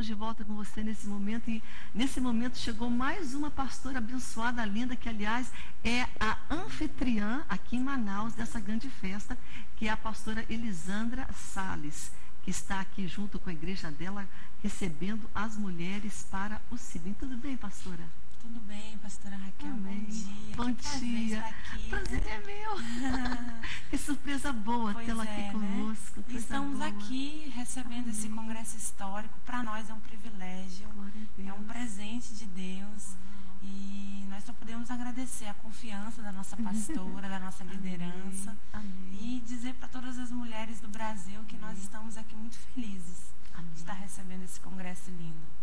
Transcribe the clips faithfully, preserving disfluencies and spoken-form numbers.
estaremos de volta com você nesse momento. E nesse momento chegou mais uma pastora abençoada, linda, que aliás é a anfitriã aqui em Manaus dessa grande festa, que é a pastora Elisandra Salles, que está aqui junto com a igreja dela, recebendo as mulheres para o C I B E M. Tudo bem, pastora? Tudo bem, pastora Raquel. Amém. Bom dia. Bom que dia. Estar aqui, prazer né? é meu. Que surpresa boa Pois tê-la é, aqui conosco. Né? Estamos boa. aqui recebendo Amém. Esse congresso histórico. Para nós é um privilégio, é um presente de Deus. Uhum. E nós só podemos agradecer a confiança da nossa pastora, da nossa liderança. Amém. E dizer para todas as mulheres do Brasil que Amém. Nós estamos aqui muito felizes Amém. De estar recebendo esse congresso lindo.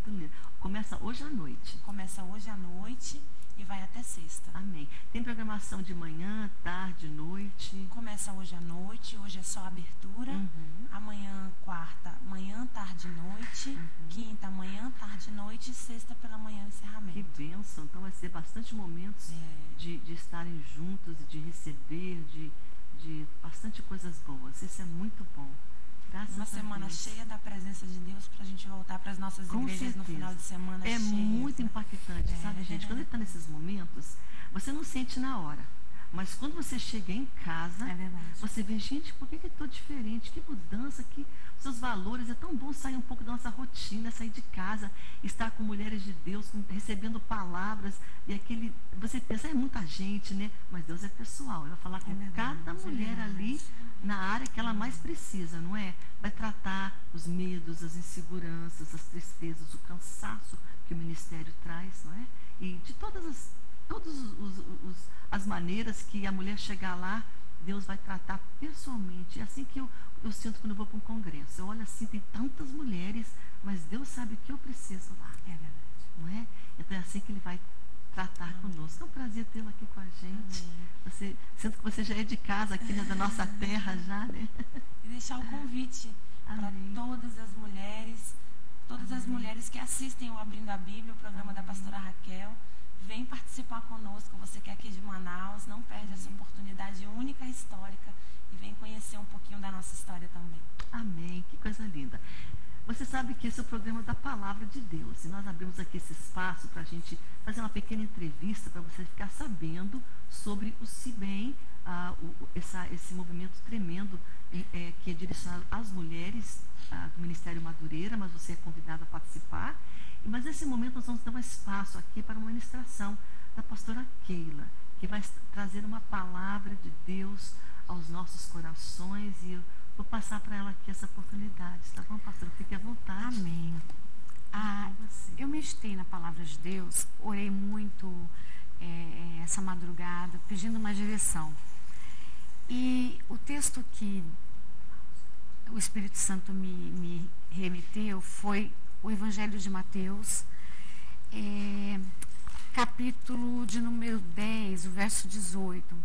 Começa hoje à noite. Começa hoje à noite e vai até sexta. Amém. Tem programação de manhã, tarde, noite? Começa hoje à noite, hoje é só abertura. Uhum. Amanhã, quarta, manhã, tarde, noite. Uhum. Quinta, manhã, tarde, noite. E sexta pela manhã, encerramento. Que bênção. Então vai ser bastante momentos é. de, de estarem juntos, de receber, de, de bastante coisas boas. Isso é muito bom. Graças Uma semana cheia da presença de Deus para a gente voltar para as nossas Com igrejas certeza. No final de semana. É cheias, muito né? impactante, é. sabe, gente? Quando ele está nesses momentos, você não sente na hora. Mas quando você chega em casa, é você vê, gente, por que, que eu estou diferente? Que mudança, que seus valores. É tão bom sair um pouco da nossa rotina, sair de casa, estar com mulheres de Deus, com, recebendo palavras. E aquele, você pensa, é muita gente, né? Mas Deus é pessoal. Ele vai falar com é cada mulher ali na área que ela mais precisa, não é? Vai tratar os medos, as inseguranças, as tristezas, o cansaço que o ministério traz, não é? E de todas as, todos os, os, as maneiras que a mulher chegar lá, Deus vai tratar pessoalmente. É assim que eu, eu sinto quando eu vou para um congresso. Eu olho assim, tem tantas mulheres, mas Deus sabe o que eu preciso lá. É verdade. Não é? Então é assim que Ele vai tratar Amém. Conosco. É um prazer tê-lo aqui com a gente. Você, sinto que você já é de casa aqui, né, da nossa terra já, né? E deixar o convite para todas as mulheres, todas Amém. As mulheres que assistem o Abrindo a Bíblia, o programa Amém. Da pastora Raquel. Vem participar conosco, você que é aqui de Manaus, não perde essa oportunidade única e histórica e vem conhecer um pouquinho da nossa história também. Amém, que coisa linda. Você sabe que esse é o programa da Palavra de Deus e nós abrimos aqui esse espaço para a gente fazer uma pequena entrevista para você ficar sabendo sobre o C I B E M, ah, o, essa, esse movimento tremendo é, que é direcionado às mulheres ah, do Ministério Madureira, mas você é convidado a participar. Mas nesse momento nós vamos dar um espaço aqui para uma ministração da pastora Keila, que vai trazer uma palavra de Deus aos nossos corações e eu vou passar para ela aqui essa oportunidade, tá bom, pastora? Fique à vontade. Amém. Ah, eu meditei na palavra de Deus, orei muito é, essa madrugada, pedindo uma direção. E o texto que o Espírito Santo me, me remeteu foi o Evangelho de Mateus, é, capítulo de número dez, o verso dezoito.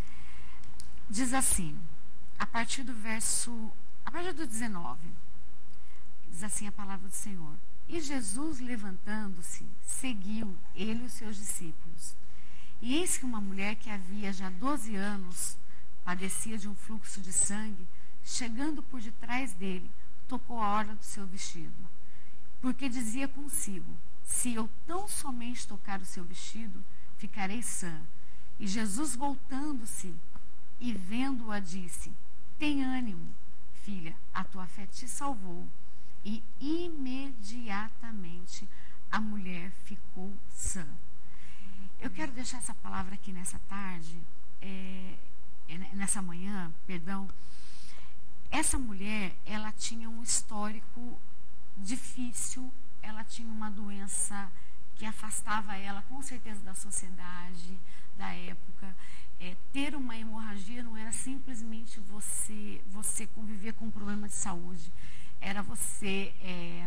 Diz assim, a partir do verso, a partir do dezenove, diz assim a palavra do Senhor. E Jesus, levantando-se, seguiu ele e os seus discípulos. E eis que uma mulher que havia já doze anos padecia de um fluxo de sangue, chegando por detrás dele, tocou a orla do seu vestido. Porque dizia consigo, se eu tão somente tocar o seu vestido, ficarei sã. E Jesus, voltando-se e vendo-a, disse, tem ânimo, filha, a tua fé te salvou. E imediatamente a mulher ficou sã. Eu quero deixar essa palavra aqui nessa tarde, é, nessa manhã, perdão. Essa mulher, ela tinha um histórico difícil, ela tinha uma doença que afastava ela com certeza da sociedade, da época. É, ter uma hemorragia não era simplesmente você, você conviver com um problema de saúde, era você é,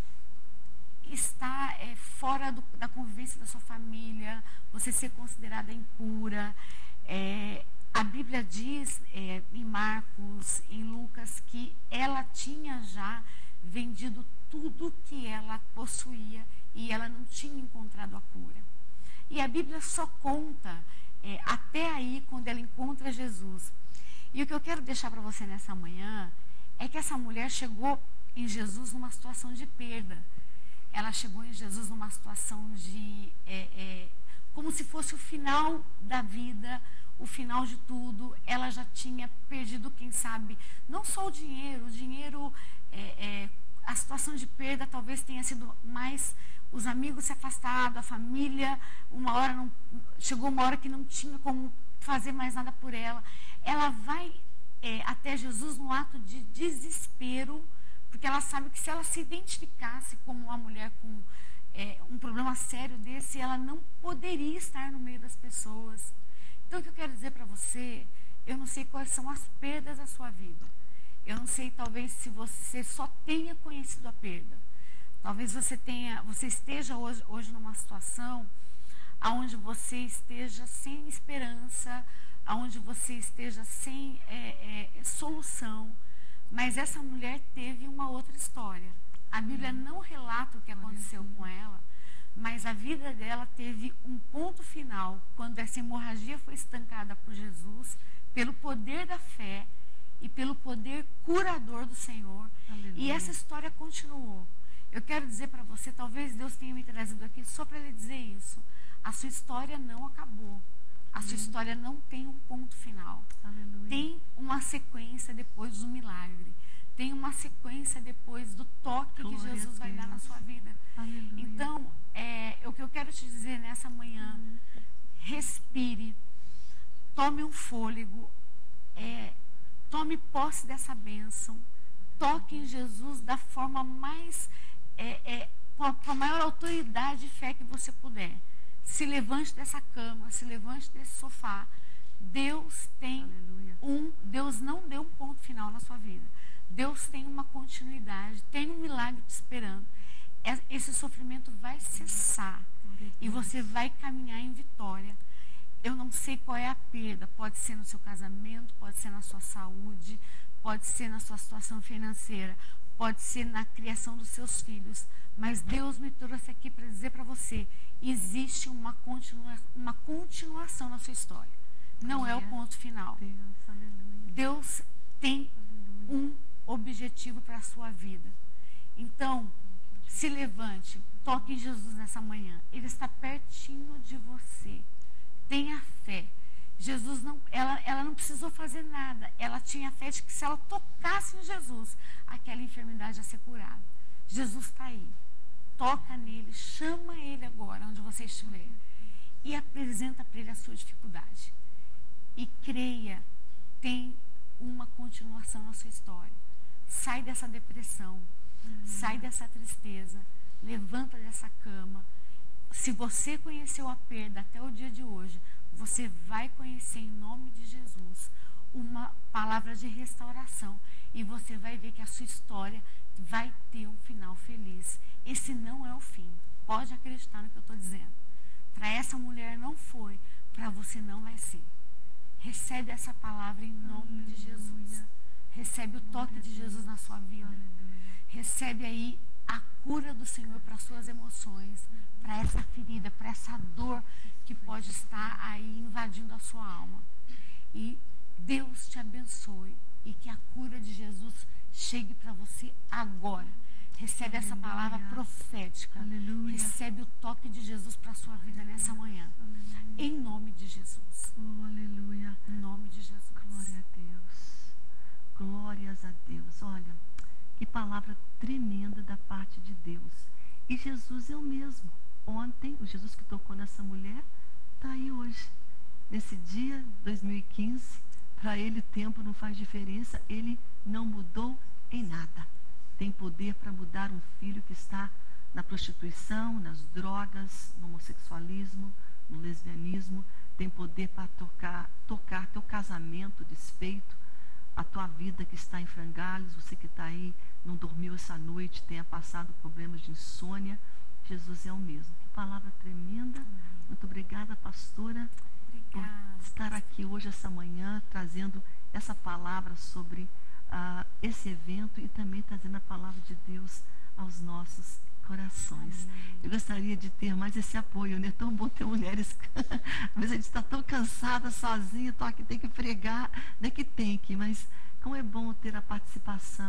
estar é, fora do, da convivência da sua família, você ser considerada impura. É, a Bíblia diz é, em Marcos, em Lucas, que ela tinha já vendido tudo que ela possuía e ela não tinha encontrado a cura. E a Bíblia só conta é, até aí quando ela encontra Jesus. E o que eu quero deixar para você nessa manhã é que essa mulher chegou em Jesus numa situação de perda. Ela chegou em Jesus numa situação de, é, é, como se fosse o final da vida, o final de tudo. Ela já tinha perdido, quem sabe, não só o dinheiro, o dinheiro, é, é, a situação de perda talvez tenha sido mais os amigos se afastaram, a família, uma hora não, chegou uma hora que não tinha como fazer mais nada por ela. Ela vai é, até Jesus num ato de desespero, porque ela sabe que se ela se identificasse como uma mulher com é, um problema sério desse, ela não poderia estar no meio das pessoas. Então, o que eu quero dizer para você, eu não sei quais são as perdas da sua vida. Eu não sei, talvez, se você só tenha conhecido a perda. Talvez você tenha, você esteja hoje, hoje numa situação onde você esteja sem esperança, onde você esteja sem é, é, solução. Mas essa mulher teve uma outra história. A Bíblia não relata o que aconteceu com ela, mas a vida dela teve um ponto final, quando essa hemorragia foi estancada por Jesus, pelo poder da fé e pelo poder curador do Senhor. Aleluia. E essa história continuou. Eu quero dizer para você, talvez Deus tenha me trazido aqui só para lhe dizer isso. A sua história não acabou. A sua história não tem um ponto final. Aleluia. Tem uma sequência depois do milagre. Tem uma sequência depois do toque Glória que Jesus vai dar na sua vida. Aleluia. Então, é, o que eu quero te dizer nessa manhã, uhum. respire, tome um fôlego, é, tome posse dessa bênção, toque em Jesus da forma mais, é, é, com, a, com a maior autoridade e fé que você puder. Se levante dessa cama, se levante desse sofá. Deus tem Aleluia. um, Deus não deu um ponto final na sua vida. Deus tem uma continuidade, tem um milagre te esperando. Esse sofrimento vai cessar e você vai caminhar em vitória. Eu não sei qual é a perda, pode ser no seu casamento, pode ser na sua saúde, pode ser na sua situação financeira, pode ser na criação dos seus filhos. Mas Deus me trouxe aqui para dizer para você, existe uma, continua, uma continuação na sua história. Não é o ponto final. Deus tem um objetivo para a sua vida. Então, se levante, toque em Jesus nessa manhã. Ele está pertinho de você. Tenha fé. Jesus não, ela, ela não precisou fazer nada. Ela tinha fé de que se ela tocasse em Jesus, aquela enfermidade ia ser curada. Jesus está aí. Toca nele, chama ele agora, onde você estiver, e apresenta para ele a sua dificuldade. E creia, tem uma continuação na sua história. Sai dessa depressão, uhum. sai dessa tristeza, levanta dessa cama. Se você conheceu a perda até o dia de hoje, você vai conhecer em nome de Jesus uma palavra de restauração. E você vai ver que a sua história vai ter um final feliz. Esse não é o fim. Pode acreditar no que eu estou dizendo. Para essa mulher não foi, para você não vai ser. Recebe essa palavra em nome Aleluia. de Jesus. Recebe o toque de Jesus na sua vida. Aleluia. Recebe aí a cura do Senhor para suas emoções, para essa ferida, para essa dor que pode estar aí invadindo a sua alma. E Deus te abençoe e que a cura de Jesus chegue para você agora. Recebe Aleluia. essa palavra profética. Aleluia. Recebe o toque de Jesus para a sua vida nessa manhã. Aleluia. Em nome de Jesus. Oh, aleluia. Em nome de Jesus. Glória a Deus. Glórias a Deus. Olha, que palavra tremenda da parte de Deus. E Jesus é o mesmo. Ontem, o Jesus que tocou nessa mulher, está aí hoje. Nesse dia, dois mil e quinze, para ele o tempo não faz diferença. Ele não mudou em nada. Tem poder para mudar um filho que está na prostituição, nas drogas, no homossexualismo, no lesbianismo. Tem poder para tocar, tocar teu casamento desfeito, a tua vida que está em frangalhos, você que está aí, não dormiu essa noite, tenha passado problemas de insônia. Jesus é o mesmo. Que palavra tremenda. Muito obrigada, pastora, obrigada. por estar aqui hoje, essa manhã, trazendo essa palavra sobre Uh, esse evento e também trazendo a palavra de Deus aos nossos corações. Amém. Eu gostaria de ter mais esse apoio, né? É tão bom ter mulheres. Às vezes a gente está tão cansada, sozinha, tô aqui, tem que pregar, não é que tem que, mas como é bom ter a participação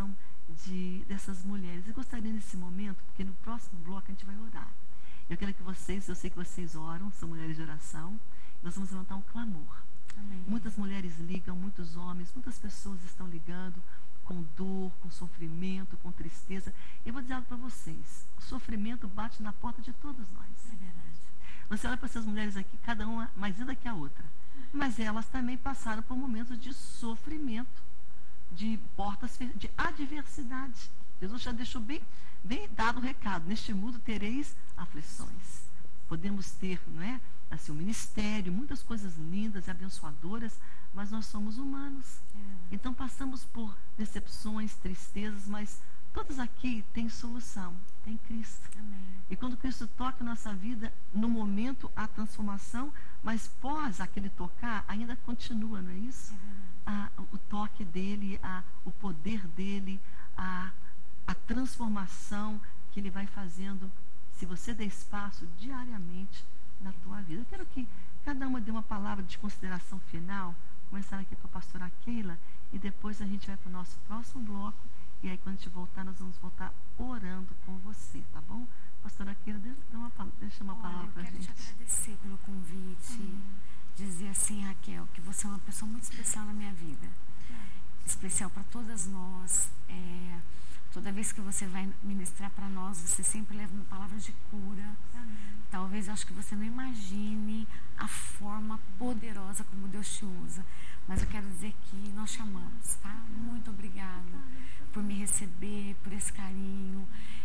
de, dessas mulheres. Eu gostaria nesse momento, porque no próximo bloco a gente vai orar. Eu quero que vocês, eu sei que vocês oram, são mulheres de oração, nós vamos levantar um clamor. Amém. Muitas mulheres ligam, muitos homens, muitas pessoas estão ligando com dor, com sofrimento, com tristeza. Eu vou dizer algo para vocês. O sofrimento bate na porta de todos nós. É verdade. Você olha para essas mulheres aqui, cada uma mais linda que a outra. Mas elas também passaram por momentos de sofrimento, de portas, de adversidade. Jesus já deixou bem, bem dado o recado. Neste mundo tereis aflições. Podemos ter, não é? Assim, um ministério, muitas coisas lindas e abençoadoras, mas nós somos humanos. É. Então passamos por decepções, tristezas, mas todos aqui têm solução, tem Cristo. Amém. E quando Cristo toca a nossa vida, no momento a transformação, mas pós aquele tocar, ainda continua, não é isso? É a, o toque dele, a, o poder dele, a, a transformação que ele vai fazendo, se você der espaço diariamente na tua vida. Eu quero que cada uma dê uma palavra de consideração final, começar aqui com a pastora Keila, e depois a gente vai para o nosso próximo bloco, e aí quando a gente voltar, nós vamos voltar orando com você, tá bom? Pastora Keila, dê uma, deixa uma Olha, palavra para a gente. Eu quero te agradecer pelo convite, hum. dizer assim, Raquel, que você é uma pessoa muito especial na minha vida, especial para todas nós. É, toda vez que você vai ministrar para nós, você sempre leva uma palavra de cura. Amém. Talvez eu acho que você não imagine a forma poderosa como Deus te usa, mas eu quero dizer que nós chamamos, tá? Muito obrigada por me receber, por esse carinho.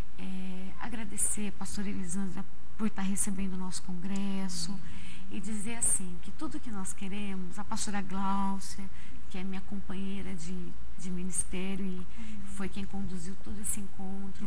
É, agradecer a pastora Elisandra por estar recebendo o nosso congresso e dizer assim, que tudo que nós queremos, a pastora Gláucia, que é minha companheira de, de ministério e foi quem conduziu todo esse encontro,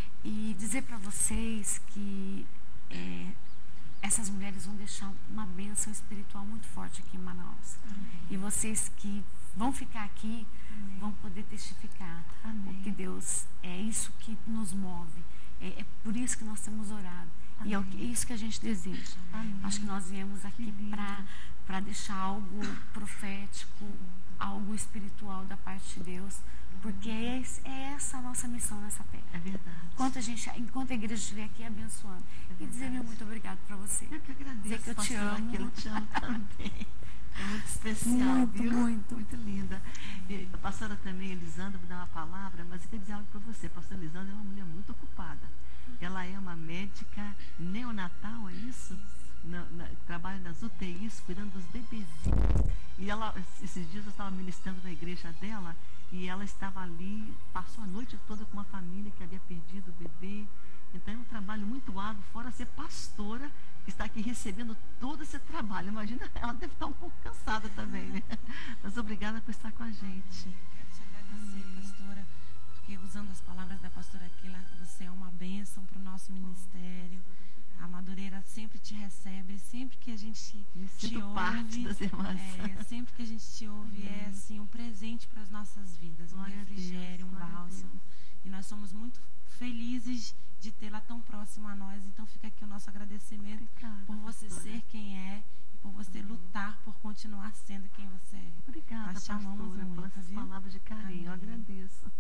e dizer para vocês que é, essas mulheres vão deixar uma bênção espiritual muito forte aqui em Manaus. Amém. E vocês que vão ficar aqui, amém, vão poder testificar. Amém. Porque Deus, é isso que nos move. É, é por isso que nós temos orado. Amém. E é, o, é isso que a gente deseja. Amém. Acho que nós viemos aqui para deixar algo profético, algo espiritual da parte de Deus. Porque é, é essa a nossa missão nessa terra. É verdade. Enquanto a, gente, enquanto a igreja estiver aqui abençoando. É, e dizer meu muito obrigado para você. Eu que agradeço. Dizer que eu te amo. Eu te amo também. É muito especial, muito, viu? Muito, muito linda. E a pastora também, Elisandra, me dá uma palavra, mas eu quero dizer algo para você. A pastora Elisandra é uma mulher muito ocupada. Ela é uma médica neonatal, é isso? Na, na, trabalha nas U T Is, cuidando dos bebezinhos. E ela, esses dias eu estava ministrando na igreja dela, e ela estava ali, passou a noite toda com uma família que havia perdido o bebê. Então é um trabalho muito árduo, fora ser pastora, que está aqui recebendo todo esse trabalho. Imagina, ela deve estar um pouco cansada também, né? Mas obrigada por estar com a gente. Eu quero te agradecer, Amém. Pastora, porque usando as palavras da pastora Keila, você é uma bênção para o nosso ministério. A Madureira sempre te recebe, sempre que a gente Me te ouve, parte das irmãs. É, sempre que a gente te ouve, Amém. É assim um presente para as nossas vidas, um Glória refrigério, Deus, um bálsamo. E nós somos muito felizes de tê-la tão próxima a nós. Então fica aqui o nosso agradecimento Obrigada, por você pastora. Ser quem é e por você Amém. Lutar por continuar sendo quem você é. Obrigada, nós te amamos pastora, muito, por essas viu? palavras de carinho. Amém. Eu agradeço.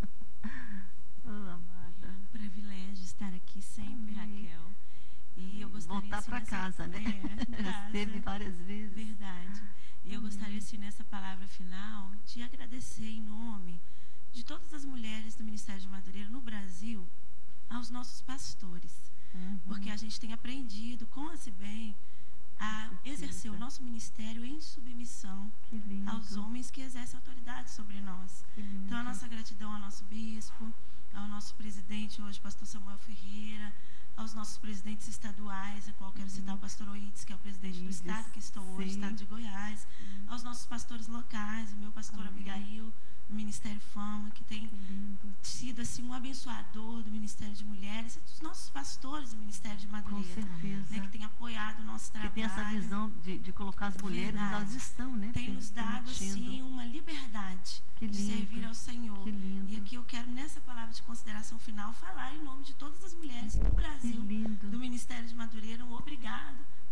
Oh, amada. É um privilégio estar aqui sempre, Amém. Raquel. E eu gostaria voltar para nessa... casa, né? É, Já esteve várias vezes. Verdade. E eu Amém. Gostaria, assim, nessa palavra final, de agradecer em nome de todas as mulheres do Ministério de Madureira no Brasil aos nossos pastores. Uhum. Porque a gente tem aprendido com a Cibem a exercer o nosso ministério em submissão aos homens que exercem autoridade sobre nós. Então, a nossa gratidão ao nosso bispo, ao nosso presidente hoje, pastor Samuel Ferreira, aos nossos presidentes estaduais, a qual quero uhum. citar o pastor Oides, que é o presidente Oides, do estado que estou hoje, sim. estado de Goiás, uhum. aos nossos pastores locais, o meu pastor Amém. Abigail, do Ministério Fama, que tem sido assim um abençoador do Ministério de Mulheres, e dos nossos pastores do Ministério de Madureira. Com certeza. Né, que tem apoiado o nosso trabalho. Que tem essa visão de, de colocar as mulheres, Verdade. Elas estão, né? Tem nos dado, assim, uma liberdade que de lindo. Servir ao Senhor. Que lindo. E aqui eu quero, nessa palavra de consideração final, falar em nome de todas as mulheres do Brasil, do Ministério de Madureira, um obrigado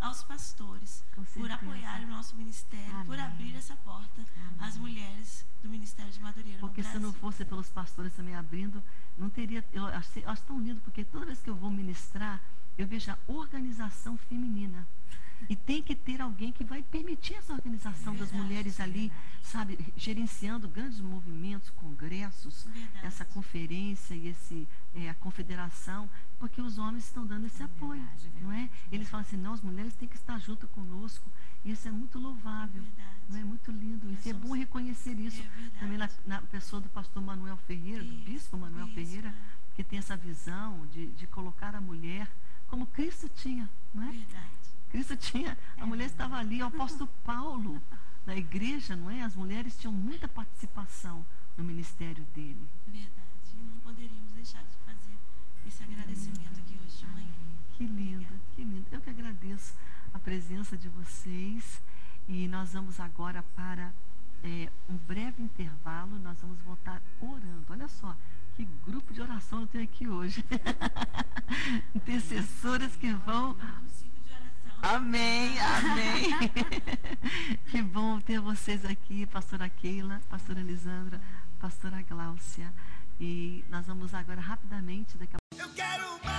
aos pastores por apoiar o nosso ministério, Amém. Por abrir essa porta Amém. Às mulheres do Ministério de Madureira. Porque se não fosse pelos pastores também abrindo, não teria. Eu acho, eu acho tão lindo, porque toda vez que eu vou ministrar, eu vejo a organização feminina. E tem que ter alguém que vai permitir essa organização é verdade, das mulheres ali, é sabe, gerenciando grandes movimentos, congressos, verdade. Essa conferência e esse, é, a confederação, porque os homens estão dando esse é apoio, verdade, verdade, não é? Eles falam assim, não, as mulheres têm que estar junto conosco. E isso é muito louvável, verdade. Não é muito lindo. Isso é bom reconhecer isso é também na, na pessoa do pastor Manuel Ferreira, isso, do bispo Manuel isso, Ferreira, que tem essa visão de, de colocar a mulher como Cristo tinha, não é? Verdade. Cristo tinha, a mulher estava ali, o apóstolo Paulo, na igreja, não é? As mulheres tinham muita participação no ministério dele. Verdade, e não poderíamos deixar de fazer esse agradecimento aqui hoje de manhã. Que lindo, que lindo. Eu que agradeço a presença de vocês e nós vamos agora para é, um breve intervalo, nós vamos voltar orando. Olha só, que grupo de oração eu tenho aqui hoje. Intercessoras que vão... Amém, amém. Que bom ter vocês aqui, pastora Keila, pastora Elisandra, pastora Gláucia. E nós vamos agora rapidamente, daqui a pouco. Eu quero mais.